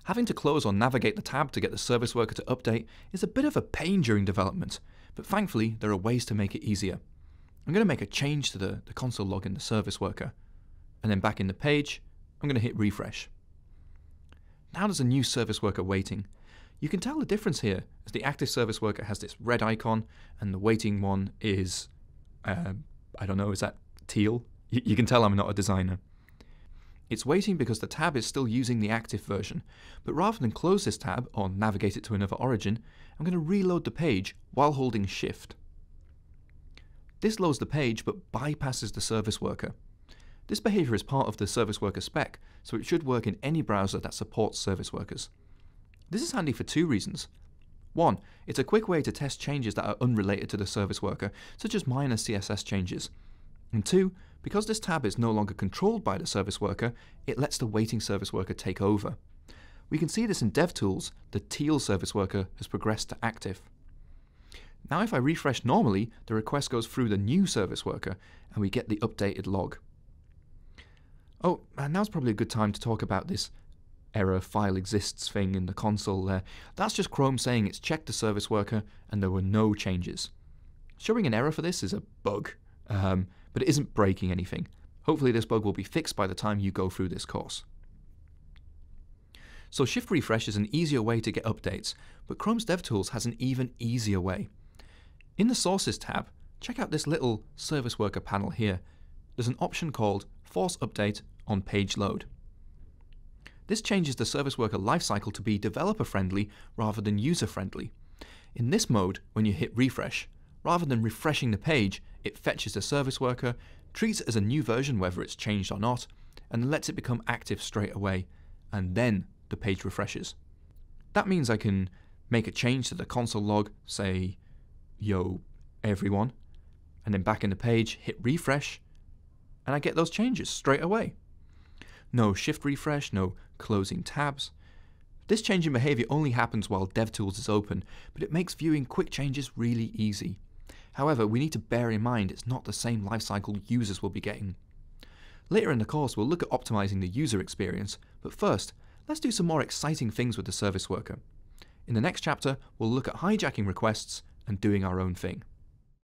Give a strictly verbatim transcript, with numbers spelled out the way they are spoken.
Having to close or navigate the tab to get the service worker to update is a bit of a pain during development, but thankfully there are ways to make it easier. I'm going to make a change to the, the console log in the service worker, and then back in the page, I'm going to hit refresh. Now there's a new service worker waiting. You can tell the difference here as the active service worker has this red icon and the waiting one is, uh, I don't know, is that teal? Y you can tell I'm not a designer. It's waiting because the tab is still using the active version, but rather than close this tab or navigate it to another origin, I'm going to reload the page while holding Shift. This loads the page but bypasses the service worker. This behavior is part of the service worker spec, so it should work in any browser that supports service workers. This is handy for two reasons. One, it's a quick way to test changes that are unrelated to the service worker, such as minor C S S changes. And two, because this tab is no longer controlled by the service worker, it lets the waiting service worker take over. We can see this in DevTools. The teal service worker has progressed to active. Now if I refresh normally, the request goes through the new service worker and we get the updated log. Oh, and now's probably a good time to talk about this error file exists thing in the console there. That's just Chrome saying it's checked the service worker and there were no changes. Showing an error for this is a bug, um, but it isn't breaking anything. Hopefully this bug will be fixed by the time you go through this course. So Shift Refresh is an easier way to get updates, but Chrome's DevTools has an even easier way. In the Sources tab, check out this little service worker panel here. There's an option called Force Update on Page Load. This changes the service worker lifecycle to be developer-friendly rather than user-friendly. In this mode, when you hit refresh, rather than refreshing the page, it fetches the service worker, treats it as a new version whether it's changed or not, and lets it become active straight away, and then the page refreshes. That means I can make a change to the console log, say, yo, everyone, and then back in the page, hit refresh, and I get those changes straight away. No shift refresh, no closing tabs. This change in behavior only happens while DevTools is open, but it makes viewing quick changes really easy. However, we need to bear in mind it's not the same lifecycle users will be getting. Later in the course, we'll look at optimizing the user experience, but first, let's do some more exciting things with the service worker. In the next chapter, we'll look at hijacking requests and doing our own thing.